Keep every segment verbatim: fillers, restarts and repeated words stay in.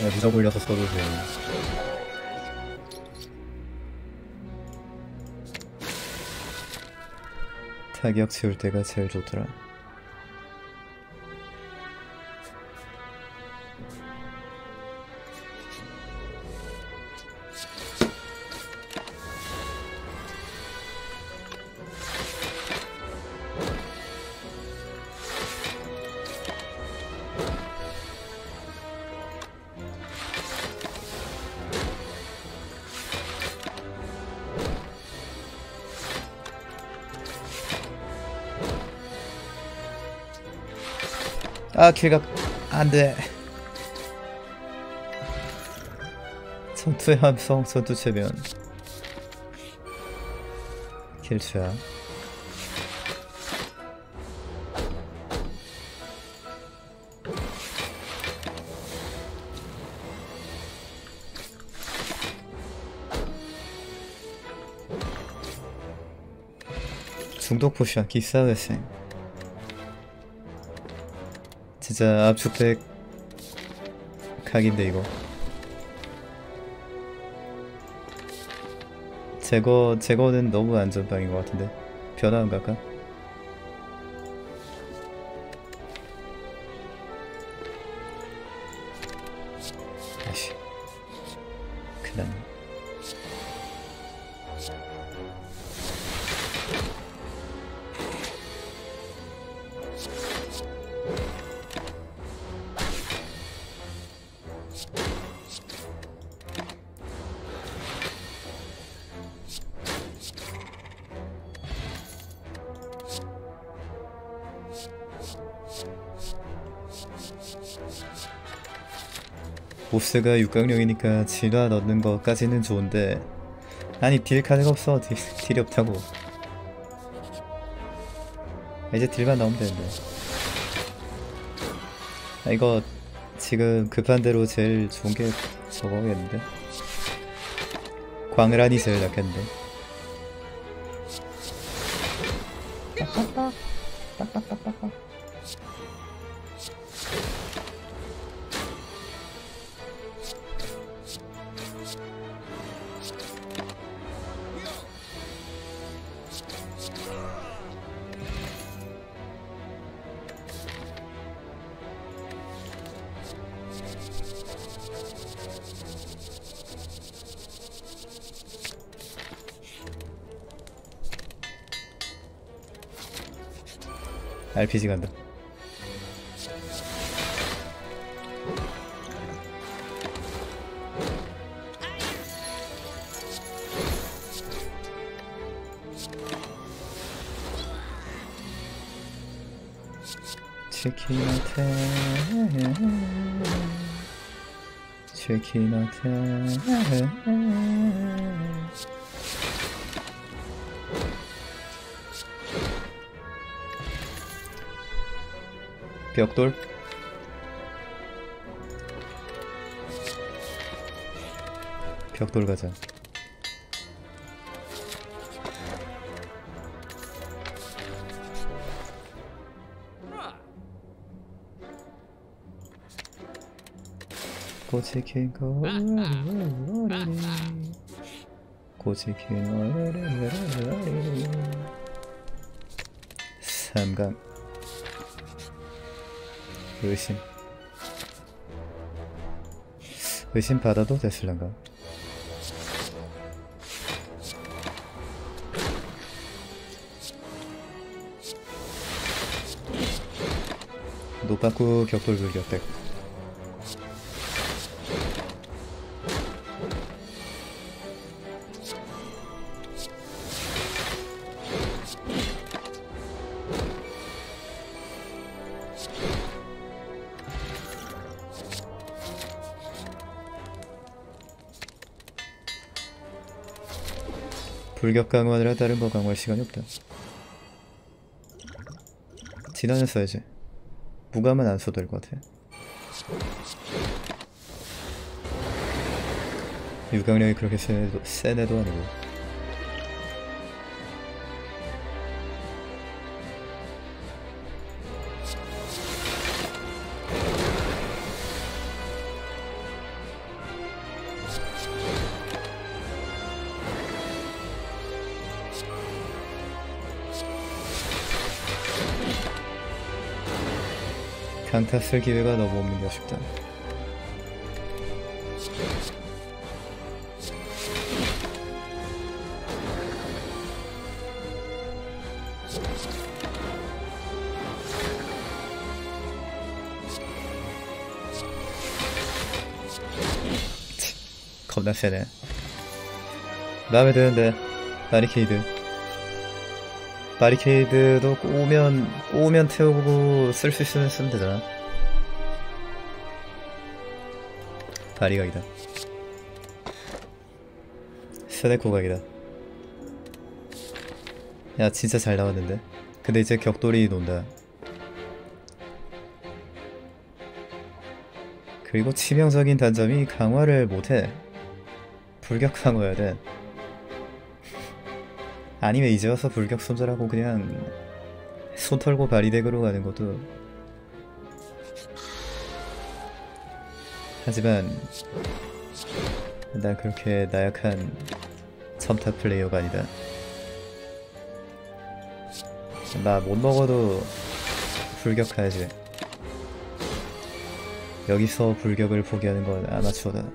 무적 올려서 써도 돼. 타격 채울 때가 제일 좋더라. 아, 킬각 안돼. 전투의 함성 전투 체면 킬추야. 중독 포션 기사회생. 진짜 압축팩 각인데 이거 제거 제거는 너무 안전빵인 것 같은데 변화 안 갈까? 아이씨 큰일났네. 보스가 육강령이니까 진화 넣는 것까지는 좋은데 아니 딜 카드가 없어. 딜, 딜이 없다고. 이제 딜만 나오면 되는데. 아, 이거 지금 급한 대로 제일 좋은 게 저거겠는데? 광란이 제일 낫겠는데? 딱딱딱 딱딱딱딱. 알피지 간다. 치키나테 치키나테 벽돌. 벽돌 가자. 고치킨 거리니 고치킨 거리니 삼강 의심 의심 받아도 됐을란가? 노빠꾸 격돌 불격백. 불격 강화를 다른 거 강화할 시간이 없다. 진화는 써야지. 무감은 안 써도 될 것 같아. 유강력이 그렇게 센 애도, 센 애도 아니고. 강타 쓸 기회가 너무 없는 게 아쉽다. 겁나 세네. 마음에 드는데. 바리케이드 바리케이드도 꼬우면 꼬우면 태우고 쓸 수 있으면 쓰면 되잖아. 바리각이다. 세네코 각이다. 야 진짜 잘 나왔는데. 근데 이제 격돌이 논다. 그리고 치명적인 단점이 강화를 못해. 불격 강화해야 돼. 아니면 이제 와서 불격 손절하고 그냥 손 털고 바리덱으로 가는 것도. 하지만 난 그렇게 나약한 첨탑 플레이어가 아니다. 나 못 먹어도 불격 가야지. 여기서 불격을 포기하는 건 아마추어다.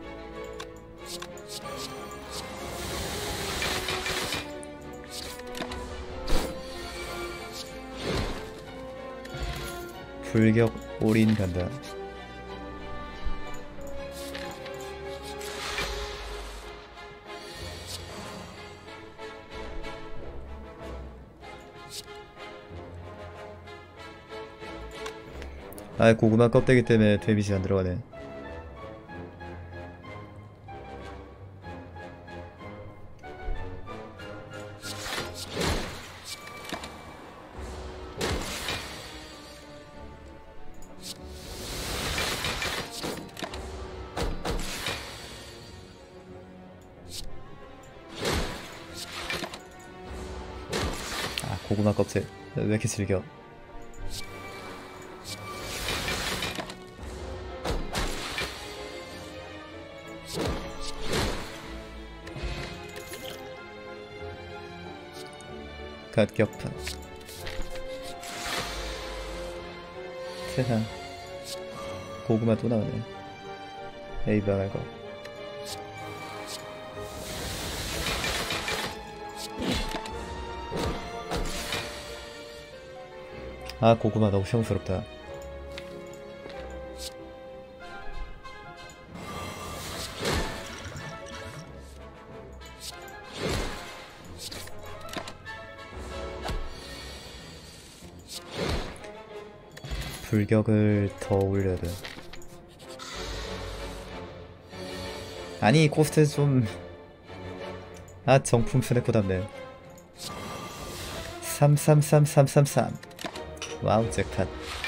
불격 올인 간다. 아 고구마 껍데기 때문에 데미지 안 들어가네. 고구마 껍질 왜 이렇게 즐겨? 갓격파 세상 고구마 또 나오네. 에이 망할 거. 아 고구마 너무 혐스럽다. 불격을 더 올려야 돼. 아니 코스트 좀... 아 정품 스냅 답네. 삼삼삼삼삼삼 와우 잭팟.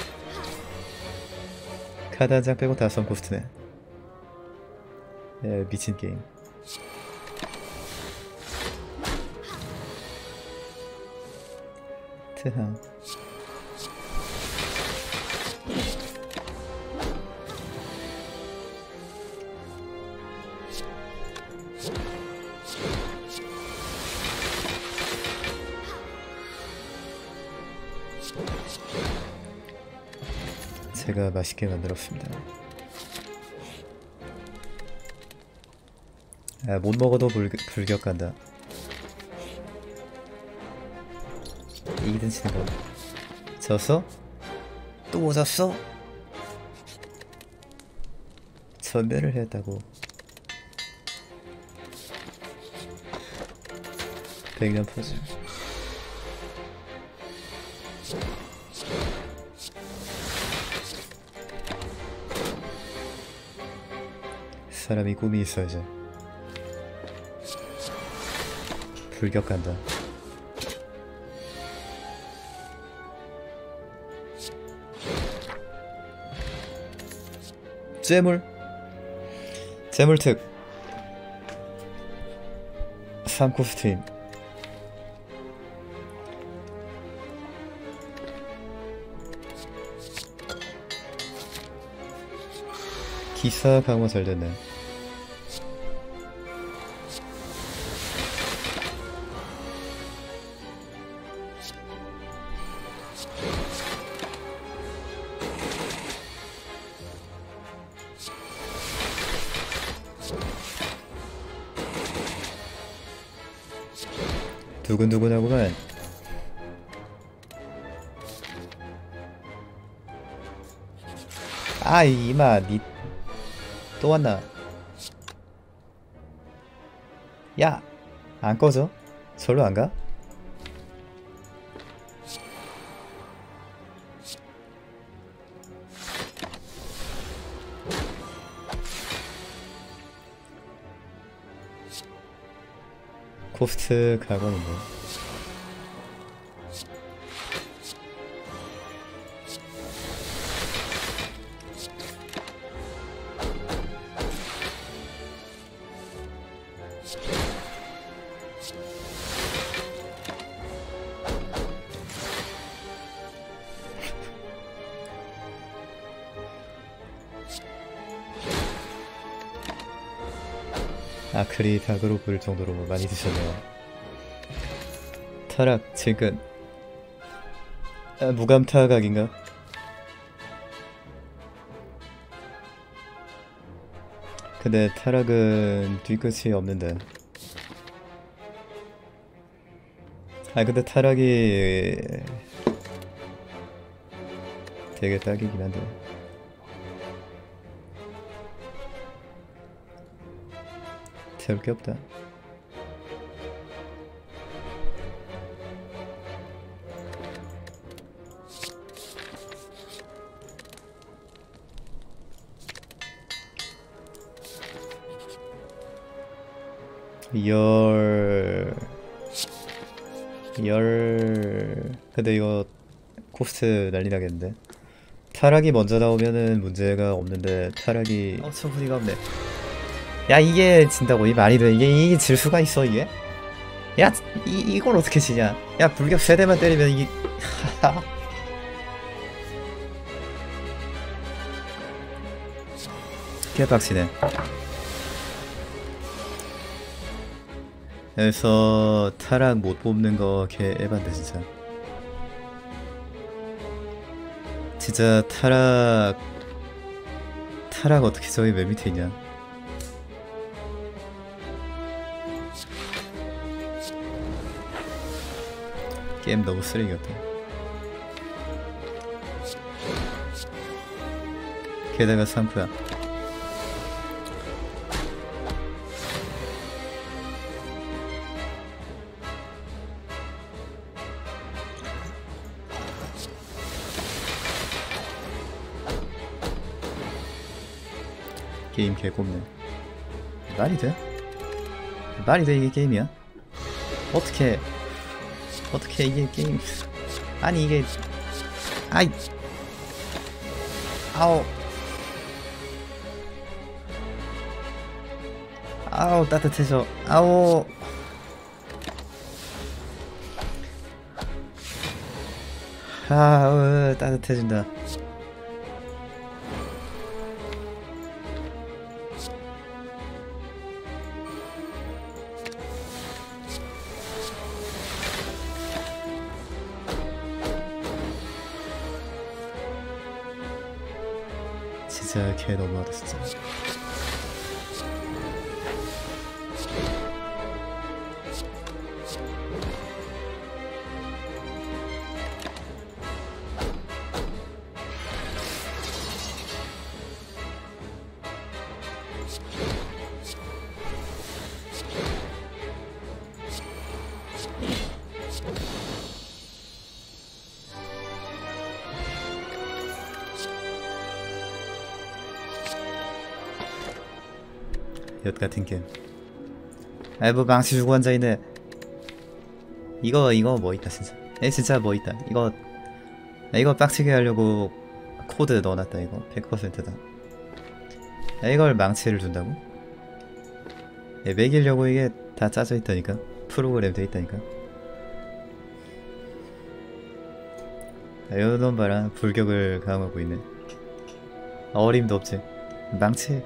카드 한 장 빼고 다 선 코스트네. 예, 미친 게임. 트하. 제가 맛있게 만들었습니다. 아, 못 먹어도 불, 불격 간다. 이기든 지는 거. 졌어? 또 졌어? 전멸을 했다고. 백년 포즈. 사람이 꿈이 있어야지. 불격 간다. 재물 재물특 삼 코스트임. 기사 강화 잘 됐네. 두근두근하구만. 아 이마 니 또 왔나? 야! 안 꺼져? 절로 안 가? 코스트 가관인데. 아크리 닭으로 볼 정도로 많이 드셨네요. 타락 지금 아, 무감 타각인가? 근데 타락은 뒤끝이 없는데. 아 근데 타락이 되게 딱이긴 한데. 태울 게 없다. 열... 열... 근데 이거 코스트 난리 나겠는데? 타락이 먼저 나오면은 문제가 없는데 타락이... 어, 처분이가 없네. 야 이게 진다고? 이 말이 돼? 이게 이게 질 수가 있어 이게? 야 이, 이걸 어떻게 지냐? 야 불격 세대만 때리면 이게 개빡치네. 그래서 타락 못 뽑는 거 개 에반데 진짜. 진짜 타락 타락 어떻게 저기 맨 밑에 있냐? 게임 너무 쓰레기 같아. 게다가 상쿠야. 게임 개꼽네. 말이 돼? 말이 돼 이게 게임이야? 어떻게 어떻게 이게 게임? 아니 이게 아이 아우 아우 따뜻해져. 아우 아우 따뜻해진다. 진짜 개 너무하다 진짜. 엿같은 게임. 아이 뭐 망치 주고 앉아있네. 이거 이거 뭐 있다 진짜. 에 진짜 뭐 있다. 이거 이거 빡치게 하려고 코드 넣어놨다. 이거 백 퍼센트다. 이걸 망치를 준다고? 에, 매기려고 이게 다 짜져 있다니까. 프로그램 돼 있다니까. 이놈 봐라. 불격을 강화하고 있네. 어림도 없지. 망치.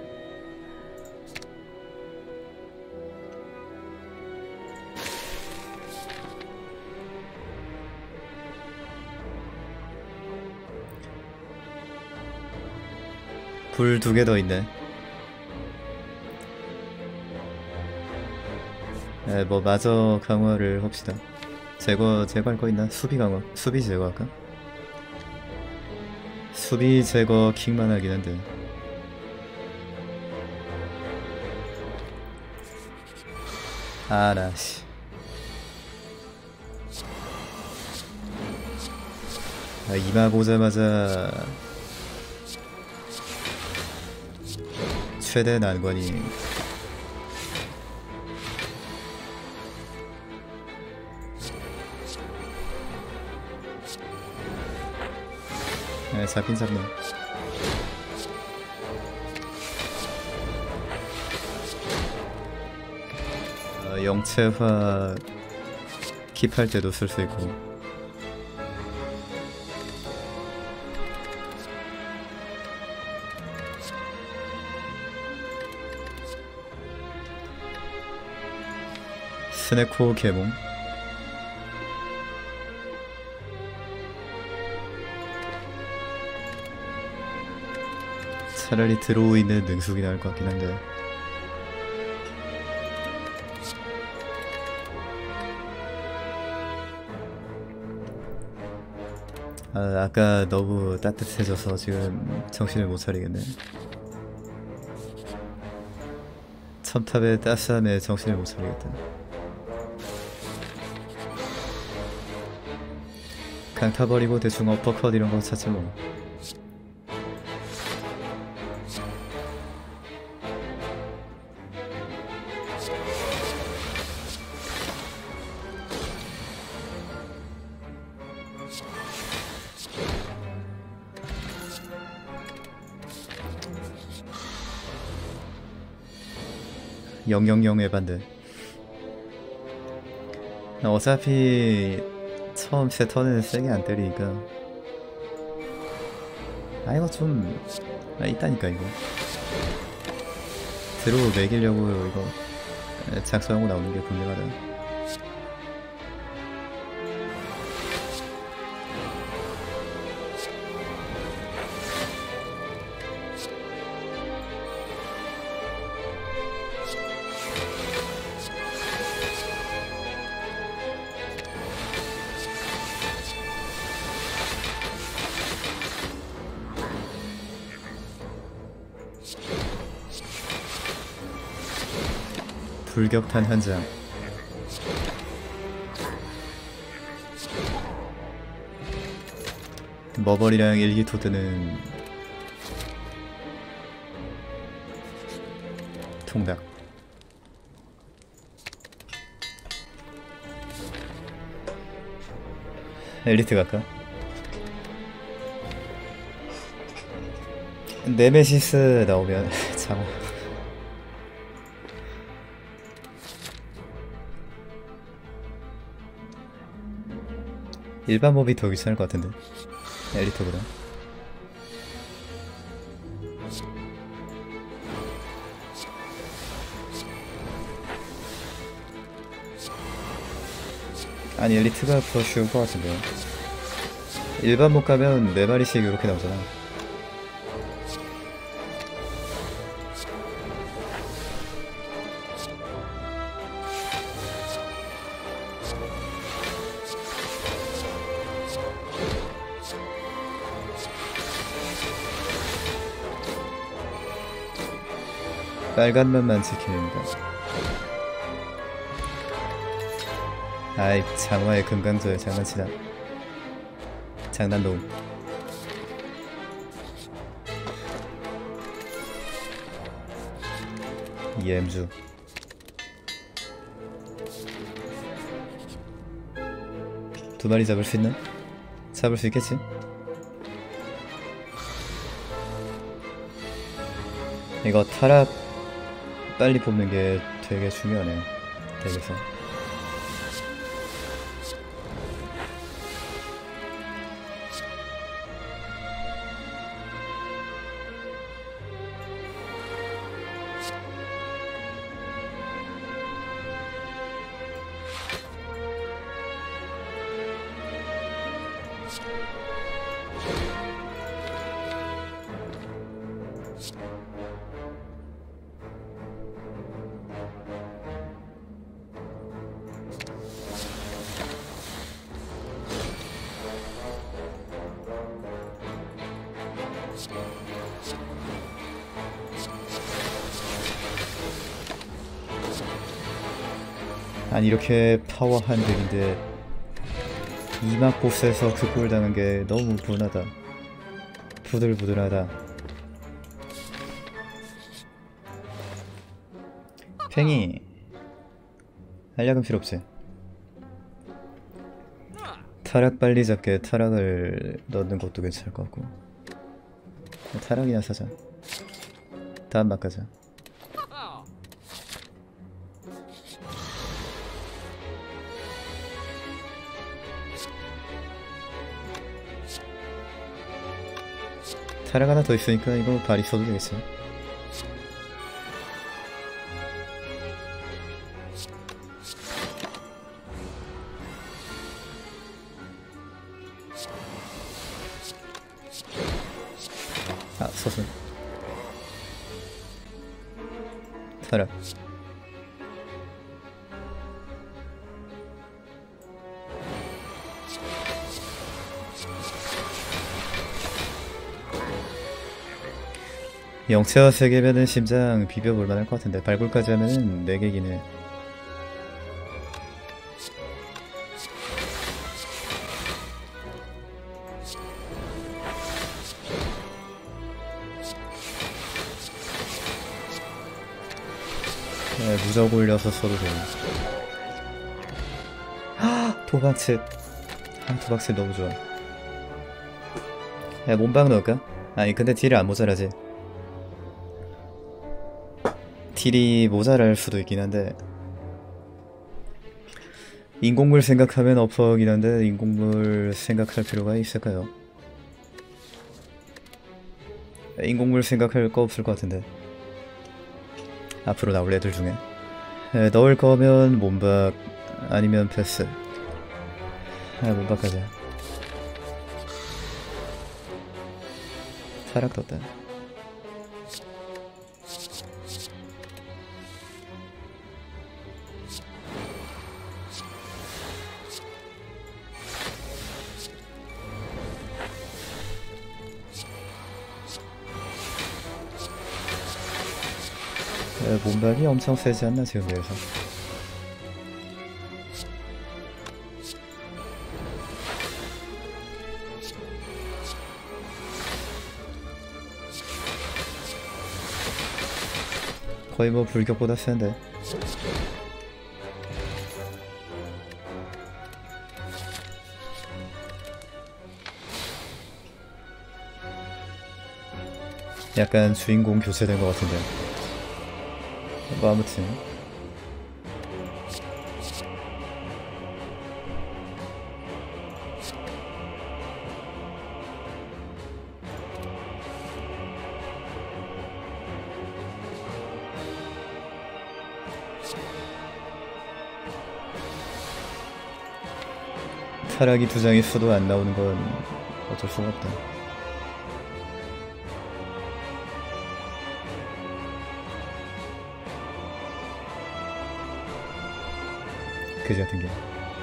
불 두 개 더 있네. 에, 뭐 마저 강화를 합시다. 제거 제거할 거 있나? 수비 강화 수비 제거할까? 수비 제거 킥만 하긴 한데 아나 씨 아, 이마 보자마자 최대 난관이 네, 잡긴 잡네. 어, 영체화 킵할 때도 쓸 수 있고 스네코 개몽 차라리 들어오 있는 능숙이 나을 것 같긴 한데 아, 아까 너무 따뜻해져서 지금 정신을 못 차리겠네. 첨탑의 따스함에 정신을 못 차리겠다. 강타 버리고 대충 어퍼컷 이런 거 찾지 뭐. 영영영 에반데 어차피 처음 세 턴은 세게 안 때리니까 아 이거 좀 아, 있다니까 이거 드로 매기려고 이거 작성하고 나오는 게 분명하다. 불격탄 현장. 머벌이랑 일기토드는 통닭. 엘리트 갈까? 네메시스 나오면 참 일반 몹이 더 귀찮을 것 같은데 엘리트보다. 아니 엘리트가 더 쉬울 것 같은데 일반 몹 가면 네 마리씩 이렇게 나오잖아. 빨간맛만 지킵니다. 아이 장화의 금강조에 장난치다. 장난놈. 이엠주 두 마리 잡을 수 있나? 잡을 수 있겠지? 이거 타락 빨리 뽑는 게 되게 중요하네 덱에서. 아니 이렇게 파워한 덱인데 이막 보스에서 그 꼴 당한 게 너무 분하다. 부들부들하다. 팽이 알약은 필요 없지. 타락 빨리 잡게 타락을 넣는 것도 괜찮을 것 같고. 타락이나 사자. 다음 막 가자. 타락 하나 더 있으니까 이거 발 있어도 되겠지. 아, 서순. 타락. 영체화 세 개면은 심장 비벼볼 만할 것 같은데 발굴까지 하면은 네 개긴 해. 네, 무적 올려서 써도 되네. 아, 도박칠. 아, 도박칠 너무 좋아. 야, 몸방 넣을까? 아니 근데 딜이 안 모자라지. 딜이 모자랄 수도 있긴 한데 인공물 생각하면 어퍼긴 한데 인공물 생각할 필요가 있을까요? 인공물 생각할 거 없을 것 같은데 앞으로 나올 애들 중에 에, 넣을 거면 몸박 아니면 패스. 아, 몸박 가자. 타락 떴다. 에, 몸박이 엄청 세지 않나 지금 내에서. 거의 뭐 불격보다 센데. 약간 주인공 교체된 것 같은데. 뭐 아무튼 타락이 두 장 있어도 안 나오는 건 어쩔 수가 없다. 그지 같은 게.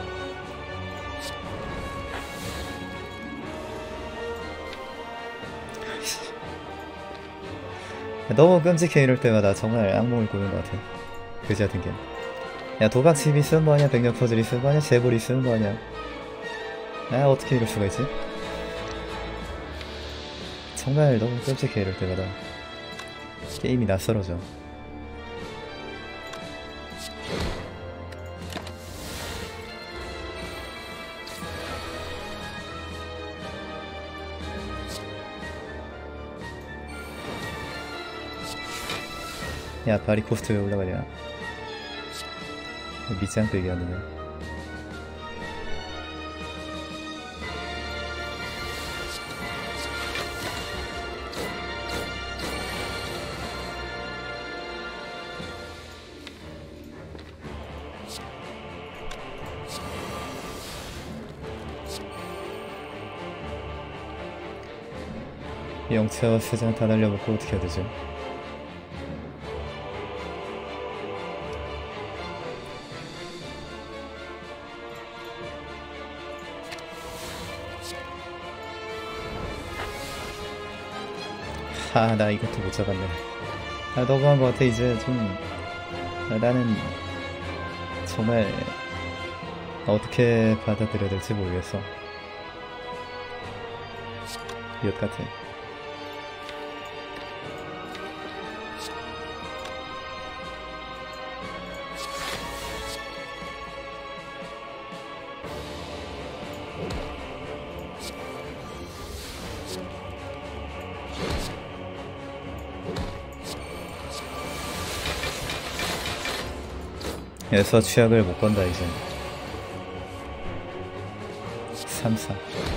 너무 끔찍해. 이럴 때마다 정말 악몽을 꾸는 것 같아. 그지 같은 게. 야, 도박칩 있으면 뭐하냐, 백력 퍼즐 있으면 뭐하냐, 재볼 있으면 뭐하냐. 아, 어떻게 이럴 수가 있지? 정말 너무 끔찍해. 이럴 때마다 게임이 낯설어져. 야, 바리 코스트 왜 올라가냐. 밑장 빼기 하느냐. 영체와 세장 다 날려먹고 어떻게 해야 되죠? 아, 나 이것도 못 잡았네. 아, 너무한 것 같아. 이제 좀 아, 나는 정말 어떻게 받아들여야 될지 모르겠어. 이것 같아. 에서 취약을 못 건다 이제. 삼 사.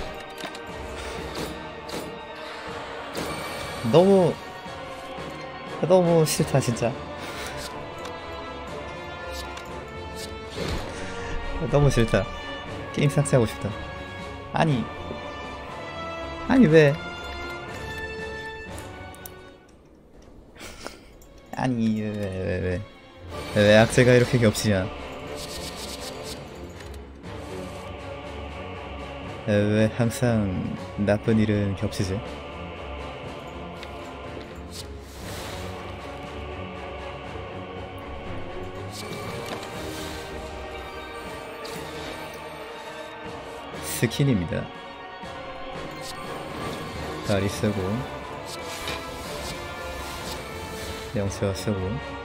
너무 너무 싫다 진짜. 너무 싫다. 게임 삭제하고 싶다. 아니 아니 왜 아니 왜 왜 왜 왜 왜 악재가 이렇게 겹치냐. 왜 항상 나쁜 일은 겹치지? 스킨입니다. 다리 쓰고 영체화 쓰고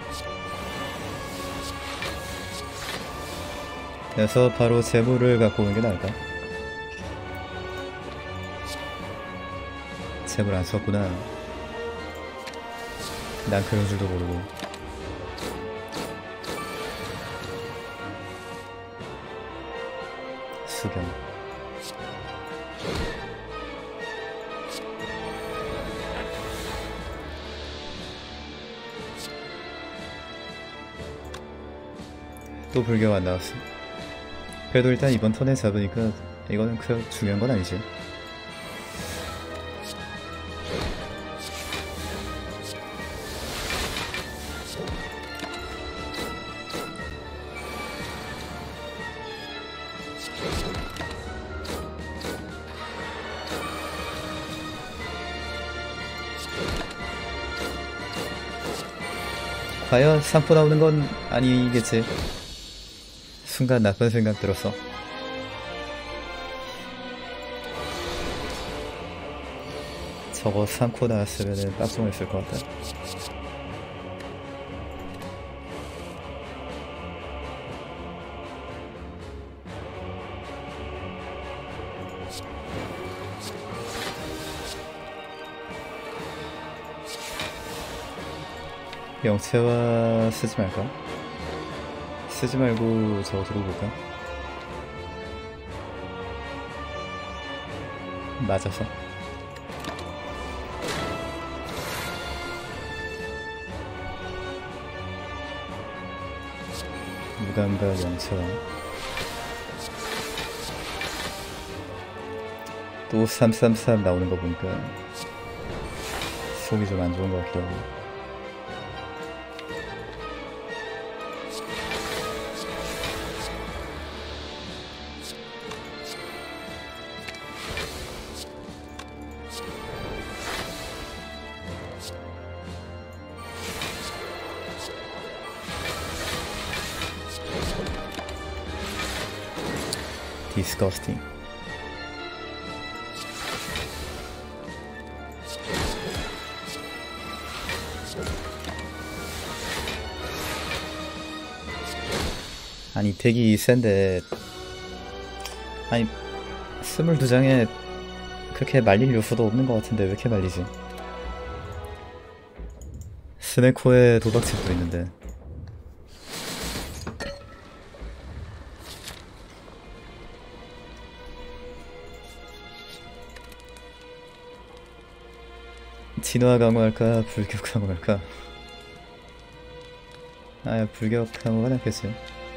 그래서 바로 재물을 갖고 오는 게 나을까? 재물 안 썼구나. 난 그런 줄도 모르고. 수경. 또 불경 안 나왔어. 그래도 일단 이번 턴에 잡으니까 이거는 그 중요한 건 아니지. 과연 삼포 나오는 건 아니겠지. 순간 나쁜 생각 들었어. 저거 삼 코 나왔으면은 빡종했을 것 같다. 영체화 쓰지 말까? 쓰지 말고 저거 들어볼까? 맞아서. 무감각 영체화. 또 삼삼삼 나오는 거 보니까 속이 좀 안 좋은 것 같기도 하고. Disgusting. 아니 덱이 센데 아니 스물두 장에 그렇게 말릴 요소도 없는 것 같은데 왜 이렇게 말리지? 스네코에 도박칩도 있는데. 진화 강화할까? 불격 강화할까? 아, 불격 강화가 낫겠지.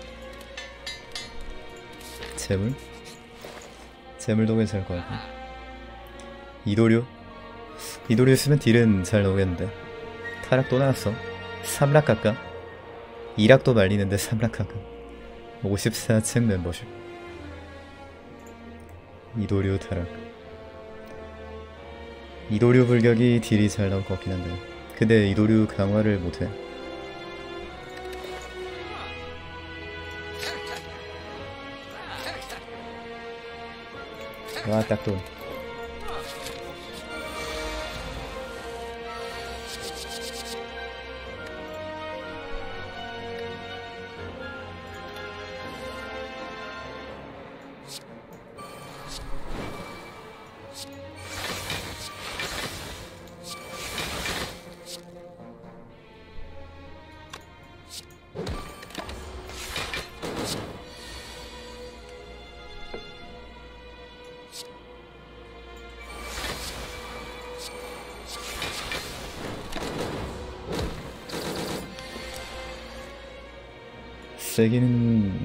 재물? 재물도 괜찮을 것 같고. 이도류? 이도류 쓰면 딜은 잘 나오겠는데. 타락 또 나왔어. 삼락 갈까? 이락도 말리는데 삼락 갈까? 오십사 층 멤버십. 이도류 타락. 이도류 불격이 딜이 잘 나올 것 같긴 한데 근데 이도류 강화를 못해. 와 딱돈. 세긴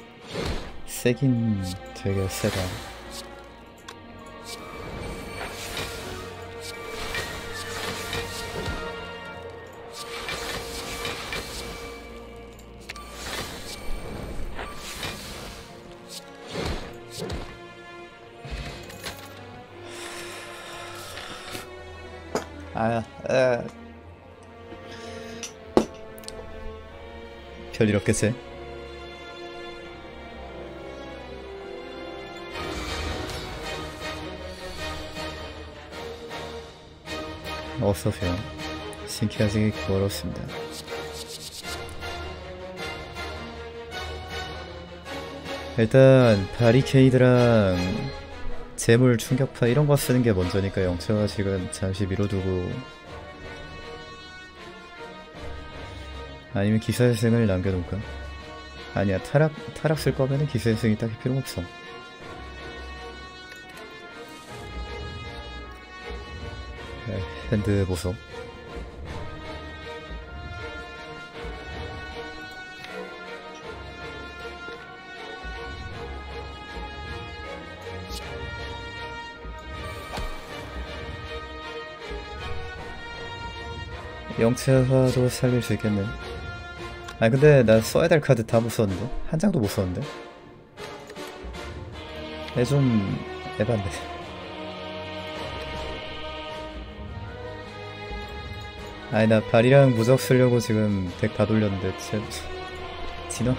세긴 되게 세다. 아, 아. 별일 없겠지? 어서오세요. 신기하지 멀었습니다. 일단 바리케이드랑 재물 충격파 이런거 쓰는게 먼저니까 영차가 지금 잠시 미뤄두고 아니면 기사회생을 남겨놓을까? 아니야 타락, 타락 쓸 거면은 기사회생이 딱히 필요 없어. 네, 핸드 보석. 영체화도 살릴 수 있겠네. 아니 근데 나 써야 될 카드 다 못 썼는데? 한 장도 못 썼는데? 애 좀 에반데. 아니 나 발이랑 무적 쓰려고 지금 덱 다 돌렸는데 제... 진화?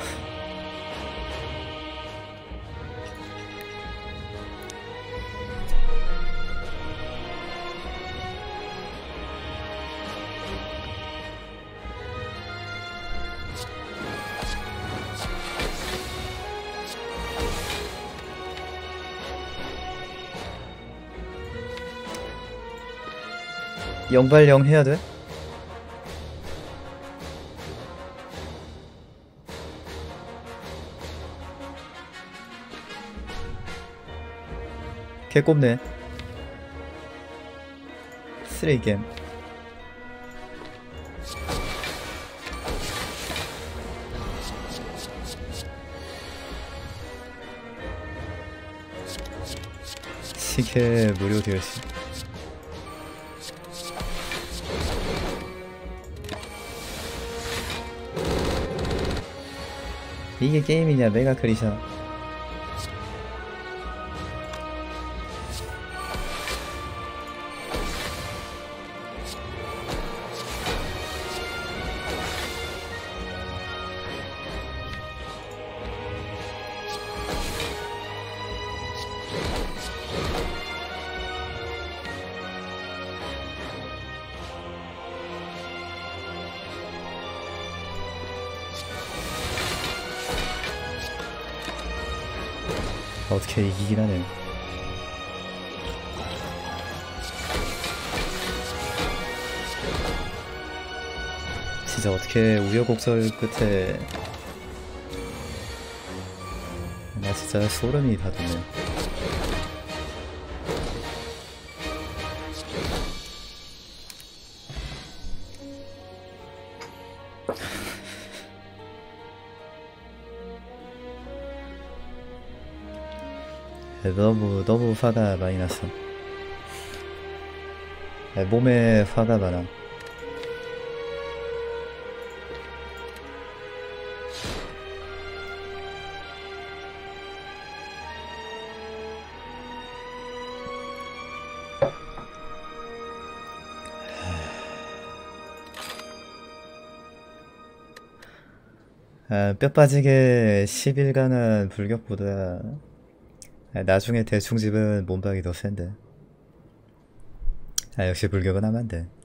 영발영 해야 돼? 개꼽네. 쓰레기겜. 시계 무료 딜씨. 이게 게임이냐 메가 크리샤. 어떻게 이기긴 하네. 진짜 어떻게 우여곡절 끝에 나 진짜 소름이 다 돋네. 너무 너무 화가 많이 났어. 몸에 화가 많아. 아, 뼈 빠지게 십 일간은 불격보다 아, 나중에 대충 집은 몸박이 더 센데. 아, 역시 불격은 하면 안 돼.